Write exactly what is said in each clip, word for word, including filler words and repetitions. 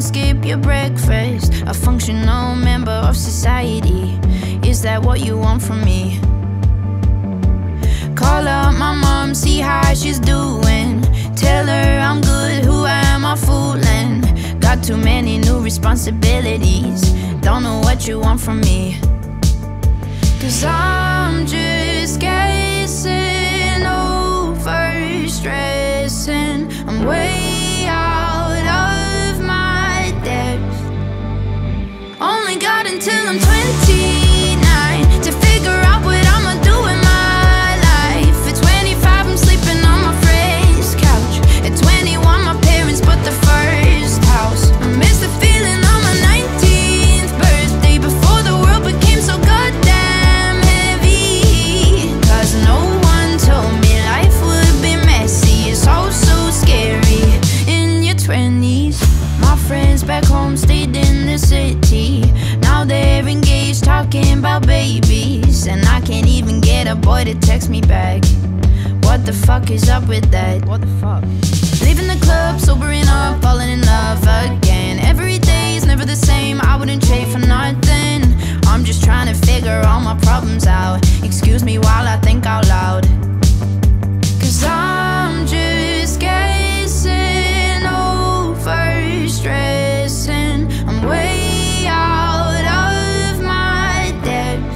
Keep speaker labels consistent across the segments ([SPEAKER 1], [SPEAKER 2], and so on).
[SPEAKER 1] don't skip your breakfast. A functional member of society. Is that what you want from me? Call up my mom, see how she's doing. Tell her I'm good, who am I fooling? Got too many new responsibilities. Don't know what you want from me. Cause I'm just guessing, overstressing. I'm way out of my depth. Only got until I'm twenty-nine to figure out what I'ma do in my life. At twenty-five I'm sleeping on my friend's couch. At twenty-one my parents bought the first house. I miss the feeling on my nineteenth birthday, before the world became so goddamn heavy. Cause no one told me life would be messy. It's all so scary in your twenties. My friends back home stayed in the city. Now they're engaged, talking about babies. And I can't even get a boy to text me back. What the fuck is up with that? What the fuck? Leaving the club, sobering up, falling in love again. Every day is never the same, I wouldn't trade for nothing. I'm just trying to figure all my problems out. Excuse me while I think out loud. Cause I'm just guessing, overstressing. I'm way out of my depth.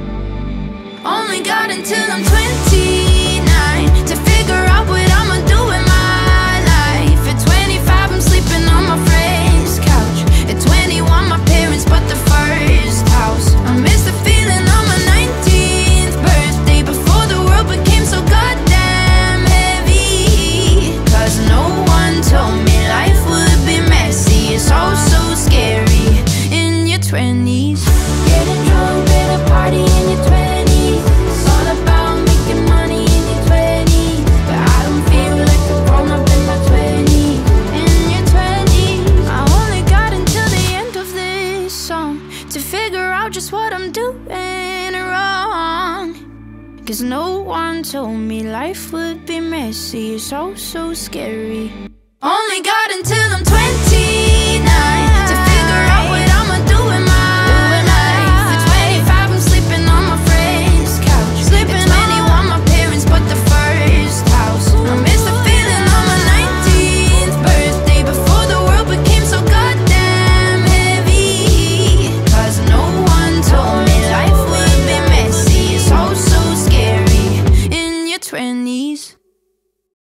[SPEAKER 1] Only got until I'm twenty-nine to figure out what I'ma do in my life. At twenty-five I'm sleeping on my friend's couch. At twenty-one my parents bought the first house. I miss the feeling on my nineteenth birthday, before the world became so goddamn heavy. Cause no one told me life would be messy. It's all so scary in your twenties. Getting drunk at a party in your twenties. It's all about making money in your twenties. But I don't feel like a grown up in my twenties. In your twenties, I only got until the end of this song to figure out just what I'm doing wrong. Cause no one told me life would be messy. It's all so scary. Only got until I'm twenty-nine to figure out what I'ma do in my life. At twenty-five I'm sleeping on my friend's couch. Sleeping At twenty-one my parents bought the first house. I miss the feeling on my nineteenth birthday, before the world became so goddamn heavy. Cause no one told me life would be messy. It's all so scary in your twenties.